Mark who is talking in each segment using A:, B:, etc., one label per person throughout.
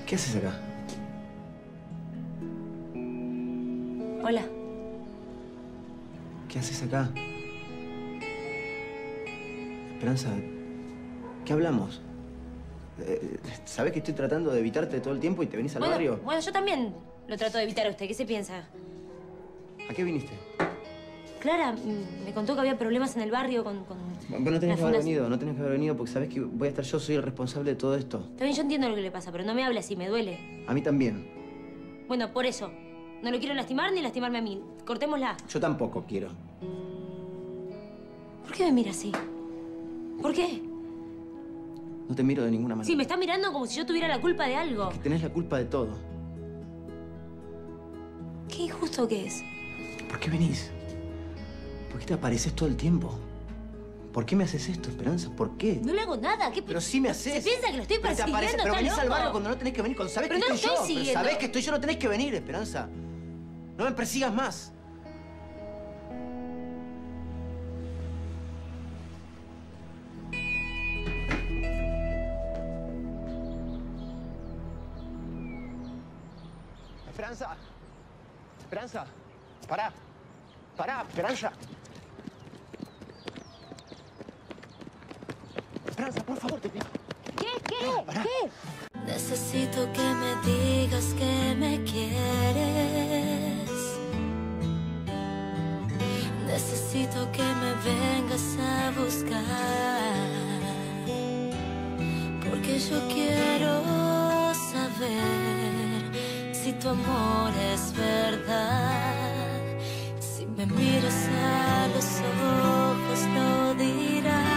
A: ¿Qué haces acá?
B: Hola.
A: ¿Qué haces acá? Esperanza, ¿qué hablamos? ¿Sabés que estoy tratando de evitarte todo el tiempo y te venís al barrio?
B: Bueno, yo también lo trato de evitar a usted. ¿Qué se piensa?
A: ¿A qué viniste?
B: Clara me contó que había problemas en el barrio con
A: Bueno, no tenías que haber venido, no tenías que haber venido porque sabés que voy a estar yo, soy el responsable de todo esto.
B: También yo entiendo lo que le pasa, pero no me hable así, me duele.
A: A mí también.
B: Bueno, por eso. No lo quiero lastimar ni lastimarme a mí. Cortémosla.
A: Yo tampoco quiero.
B: ¿Por qué me mira así? ¿Por qué?
A: No te miro de ninguna manera.
B: Sí, me está mirando como si yo tuviera la culpa de algo.
A: Que tenés la culpa de todo.
B: Qué injusto que es.
A: ¿Por qué venís? ¿Por qué te apareces todo el tiempo? ¿Por qué me haces esto, Esperanza? ¿Por qué?
B: No le hago nada. ¿Qué?
A: Pero sí me haces.
B: ¿Se piensa que lo estoy persiguiendo?
A: Pero venís
B: ¿Está
A: al
B: loco?
A: barrio cuando no tenés que venir, cuando sabés que
B: Pero no
A: estoy
B: lo
A: yo.
B: estoy
A: Pero
B: siguiendo.
A: sabés que estoy yo, no tenés que venir, Esperanza. No me persigas más. Esperanza. Esperanza. Pará. Pará, Esperanza. Esperanza, por favor, te pido.
B: ¿Qué? ¿Qué?
C: Necesito que me digas que me quieres. Necesito que me vengas a buscar. Porque yo quiero saber si tu amor es verdad. Si me miras a los ojos lo dirás.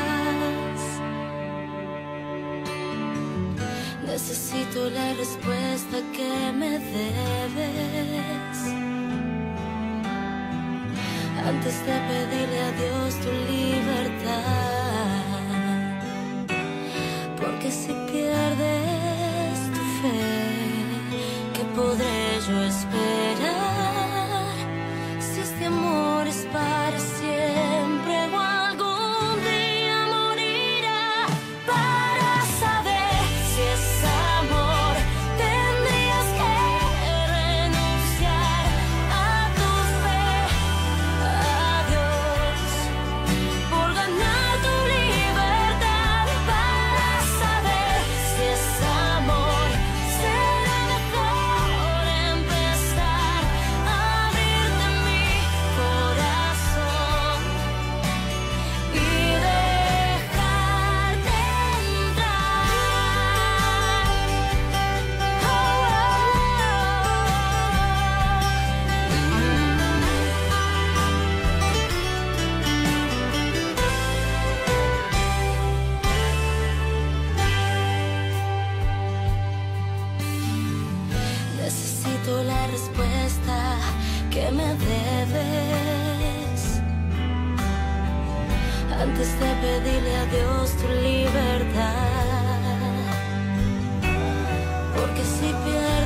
C: Necesito la respuesta que me debes antes de pedirle a Dios tu libertad. Porque si pierdes tu fe, ¿qué podré yo esperar? Si este amor es para siempre o algún día morirá. Para saber si es amor, tendrías que renunciar a tu fe, a Dios, por ganar tu libertad. Para saber si es amor, será mejor empezar a abrirte mi corazón y dejarte entrar. Necesito la respuesta que me debes antes de pedirle a Dios tu libertad. Porque si pierdes